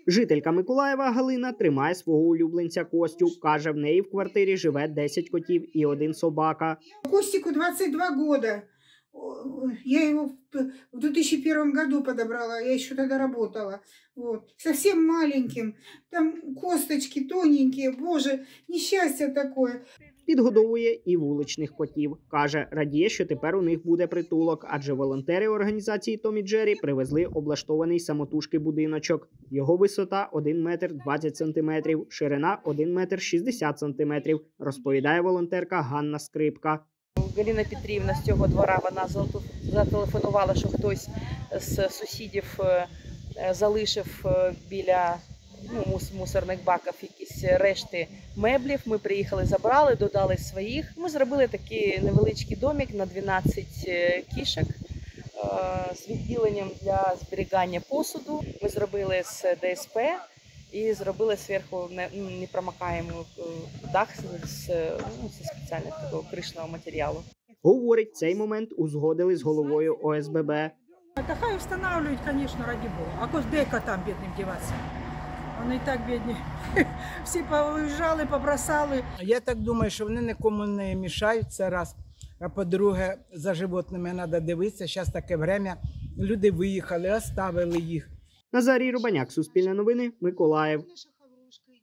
Жителька Миколаєва Галина тримає свого улюбленця Костю. Каже, в неї в квартирі живе 10 котів і 1 собака. Костику 22 года. Я его в 2001 году подобрала, я еще тогда работала. Вот. Совсем маленьким. Там косточки тоненькие, боже, несчастье такое. Підгодовує і вуличних котів. Каже, радіє, що тепер у них буде притулок, адже волонтери організації Том і Джері привезли облаштований самотужки будиночок. Його висота 1 метр 20 сантиметрів, ширина 1 метр 60 сантиметрів, розповідає волонтерка Ганна Скрипка. Галина Петрівна з цього двора, вона зателефонувала, що хтось з сусідів залишив біля мусорних баків якісь решти меблів. Ми приїхали, забрали, додали своїх. Ми зробили такий невеличкий домик на 12 кішок з відділенням для зберігання посуду. Ми зробили з ДСП і зробили зверху непромокаємий дах з спеціального такого кришного матеріалу. Говорить, цей момент узгодили з головою ОСББ. Та хай встановлюють, звісно, раді Бога. А куди котам бідним діватися? Вони і так бідні. Всі повиїжджали, побросали. Я так думаю, що вони нікому не мішають, це раз. А по-друге, за животними треба дивитися. Зараз таке время, люди виїхали, оставили їх. Назарій Рубаняк, Суспільне новини, Миколаїв.